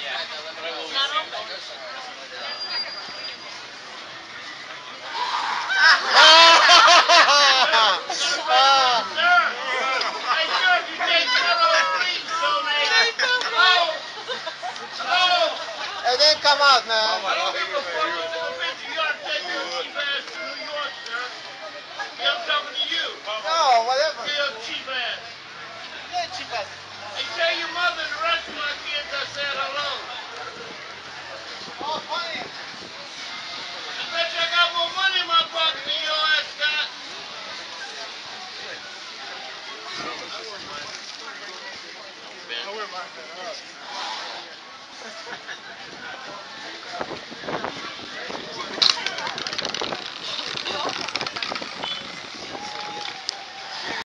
It didn't come out, man. I don't give a fuck. You ought to take your cheap ass to New York, sir. Yeah, I'm talking to you. No, whatever. Real cheap ass. Yeah, cheap ass. Hey, tell your mother and the rest of my kids I said hello. Oh, funny. I bet you I got more money in my pocket than your ass got. I wear my hat up.